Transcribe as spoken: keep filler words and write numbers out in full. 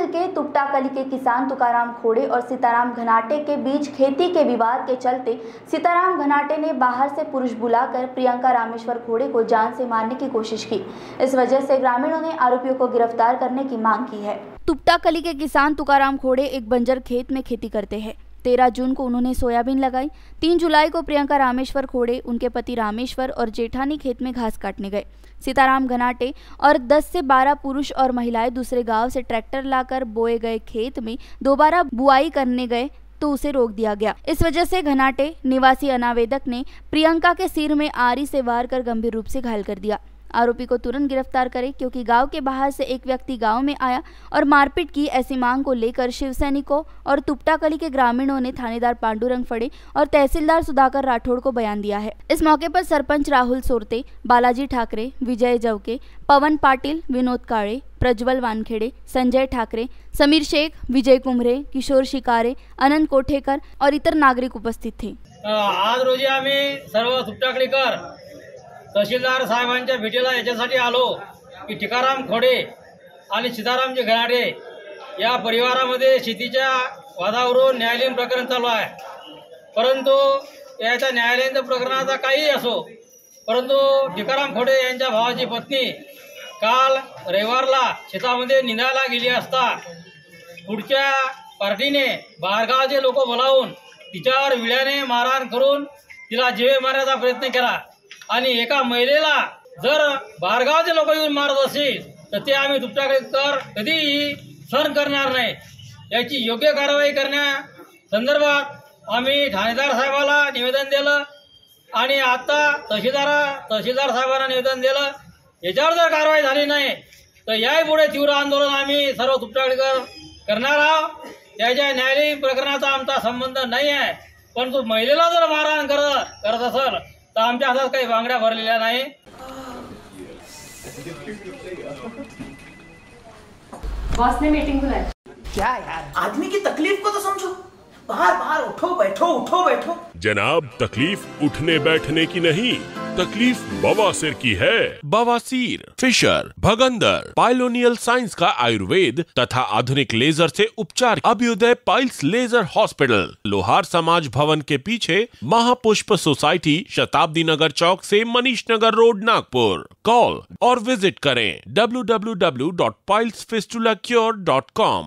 के तुपटाकली के किसान तुकाराम खोड़े और सीताराम घनाटे के बीच खेती के विवाद के चलते सीताराम घनाटे ने बाहर से पुरुष बुलाकर प्रियंका रामेश्वर खोड़े को जान से मारने की कोशिश की। इस वजह से ग्रामीणों ने आरोपियों को गिरफ्तार करने की मांग की है। तुपटाकली के किसान तुकाराम खोड़े एक बंजर खेत में खेती करते हैं। तेरह जून को उन्होंने सोयाबीन लगाई। तीन जुलाई को प्रियंका रामेश्वर खोड़े, उनके पति रामेश्वर और जेठानी खेत में घास काटने गए। सीताराम घनाटे और दस से बारह पुरुष और महिलाएं दूसरे गांव से ट्रैक्टर लाकर बोए गए खेत में दोबारा बुआई करने गए तो उसे रोक दिया गया। इस वजह से घनाटे निवासी अनावेदक ने प्रियंका के सिर में आरी से वार कर गंभीर रूप से घायल कर दिया। आरोपी को तुरंत गिरफ्तार करें क्योंकि गांव के बाहर से एक व्यक्ति गांव में आया और मारपीट की। ऐसी मांग को लेकर शिव सैनिकों और तुपटाकली के ग्रामीणों ने थानेदार पांडुरंग फड़े और तहसीलदार सुधाकर राठौड़ को बयान दिया है। इस मौके पर सरपंच राहुल सोरते, बालाजी ठाकरे, विजय जवके, पवन पाटिल, विनोद काळे, प्रज्वल वानखेड़े, संजय ठाकरे, समीर शेख, विजय कुमरे, किशोर शिकारे, अनंत कोठेकर और इतर नागरिक उपस्थित थे। आज रोजी आम्ही सर्व तुपटाकलीकर तहसीलदार साहेबांच्या भेटीला याच्यासाठी आलो की तुकाराम खोड़े आणि सीतारामजी घनाटे या परिवारामध्ये शेतीच्या वादावरून न्यायालयीन प्रकरण चालू आहे। परंतु याच्या न्यायालयीन प्रकरणाचा काही असो, परंतु तुकाराम खोड़े यांच्या भावाची पत्नी काल रविवारला शेतामध्ये निंदायला गेली असता पुढच्या पार्टीने बाहेरगावचे लोक बोलावून तिच्यावर विळ्याने मारहाण करून तिला जीवे मारण्याचा प्रयत्न केला आणि एका महिलेला जर बाहेरगावचे लोक येऊन मारत असेल तर ते आम्ही तुपटाकलीकर कधीही सहन करणार नाही। याची योग्य कारवाई करण्या संदर्भात आम्ही ठाणेदार साहेबाला निवेदन दिलं आणि आता तहसीलदार तहसीलदार साहेबांना निवेदन दिलं। याच्यावर जर कारवाई झाली नाही तर यापुढे तीव्र आंदोलन आम्ही सर्व तुपटाकलीकर करणार आहोत। त्याच्या न्यायालयीन प्रकरणाचा आमचा संबंध नाही आहे, परंतु महिलेला जर मारहाण करत करत असेल तो आमच्या हातात काही बांगड्या भरलेल्या नाही। बॉस ने मीटिंग बुलाई। क्या यार, आदमी की तकलीफ को तो समझो। बाहर बाहर उठो बैठो उठो बैठो। जनाब, तकलीफ उठने बैठने की नहीं, तकलीफ बवासीर की है। बवासीर, फिशर, भगंदर, पाइलोनियल साइंस का आयुर्वेद तथा आधुनिक लेजर से उपचार। अभ्युदय पाइल्स लेजर हॉस्पिटल, लोहार समाज भवन के पीछे, महापुष्प सोसाइटी, शताब्दी नगर चौक से मनीष नगर रोड, नागपुर। कॉल और विजिट करें W W W dot piles fistula cure dot com.